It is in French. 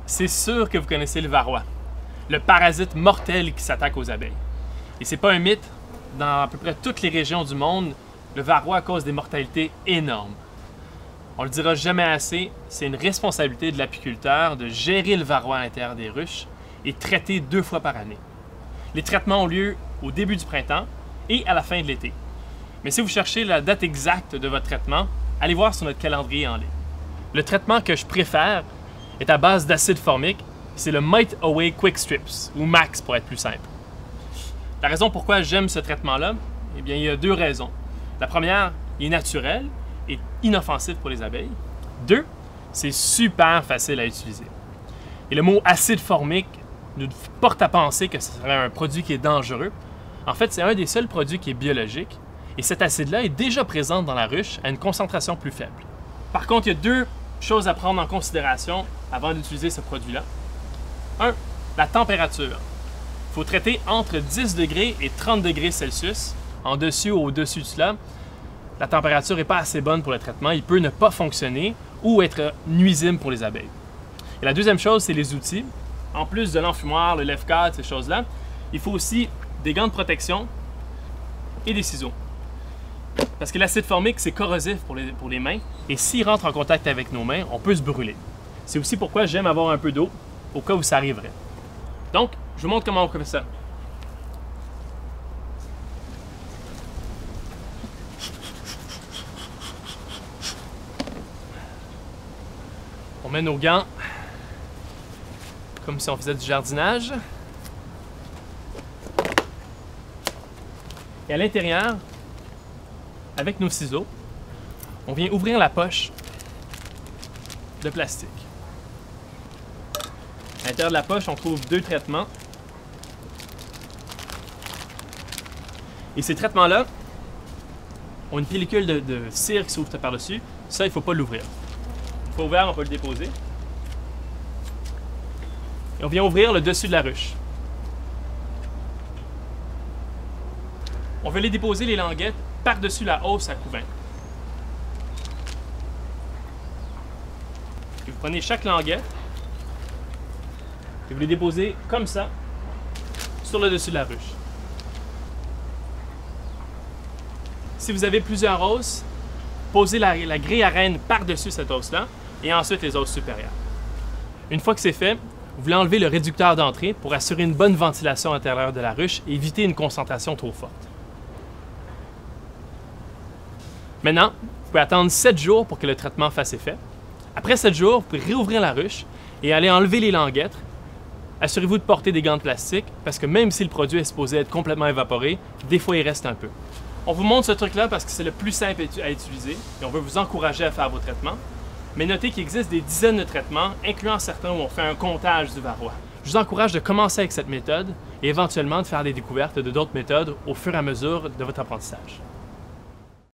C'est sûr que vous connaissez le varroa, le parasite mortel qui s'attaque aux abeilles. Et c'est pas un mythe, dans à peu près toutes les régions du monde, le varroa cause des mortalités énormes. On le dira jamais assez, c'est une responsabilité de l'apiculteur de gérer le varroa à l'intérieur des ruches et traiter 2 fois par année. Les traitements ont lieu au début du printemps et à la fin de l'été. Mais si vous cherchez la date exacte de votre traitement, allez voir sur notre calendrier en ligne. Le traitement que je préfère est à base d'acide formique, c'est le Mite Away Quick Strips, ou MAX pour être plus simple. La raison pourquoi j'aime ce traitement-là, eh bien, il y a 2 raisons. La première, il est naturel et inoffensif pour les abeilles. 2, c'est super facile à utiliser. Et le mot acide formique nous porte à penser que ce serait un produit qui est dangereux. En fait, c'est un des seuls produits qui est biologique, et cet acide-là est déjà présent dans la ruche à une concentration plus faible. Par contre, il y a 2 choses à prendre en considération avant d'utiliser ce produit-là. 1. La température. Il faut traiter entre 10 degrés et 30 degrés Celsius. En dessus ou au-dessus de cela, la température n'est pas assez bonne pour le traitement. Il peut ne pas fonctionner ou être nuisible pour les abeilles. Et la deuxième chose, c'est les outils. En plus de l'enfumoir, le lève-cade, ces choses-là, il faut aussi des gants de protection et des ciseaux. Parce que l'acide formique, c'est corrosif pour les mains, et s'il rentre en contact avec nos mains, on peut se brûler. C'est aussi pourquoi j'aime avoir un peu d'eau, au cas où ça arriverait. Donc, je vous montre comment on fait ça. On met nos gants, comme si on faisait du jardinage. Et à l'intérieur, avec nos ciseaux, on vient ouvrir la poche de plastique. À l'intérieur de la poche, on trouve 2 traitements. Et ces traitements-là ont une pellicule de cire qui s'ouvre par-dessus. Ça, il ne faut pas l'ouvrir. Une fois ouvert, on peut le déposer. Et on vient ouvrir le dessus de la ruche. On veut les déposer, les languettes, par-dessus la hausse à couvain. Et vous prenez chaque languette et vous les déposez comme ça sur le dessus de la ruche. Si vous avez plusieurs hausses, posez la grille à reine par-dessus cette hausse-là et ensuite les hausses supérieures. Une fois que c'est fait, vous voulez enlever le réducteur d'entrée pour assurer une bonne ventilation à l'intérieur de la ruche et éviter une concentration trop forte. Maintenant, vous pouvez attendre 7 jours pour que le traitement fasse effet. Après 7 jours, vous pouvez réouvrir la ruche et aller enlever les languettes. Assurez-vous de porter des gants de plastique parce que même si le produit est supposé être complètement évaporé, des fois il reste un peu. On vous montre ce truc-là parce que c'est le plus simple à utiliser et on veut vous encourager à faire vos traitements. Mais notez qu'il existe des dizaines de traitements, incluant certains où on fait un comptage du varroa. Je vous encourage de commencer avec cette méthode et éventuellement de faire des découvertes de d'autres méthodes au fur et à mesure de votre apprentissage.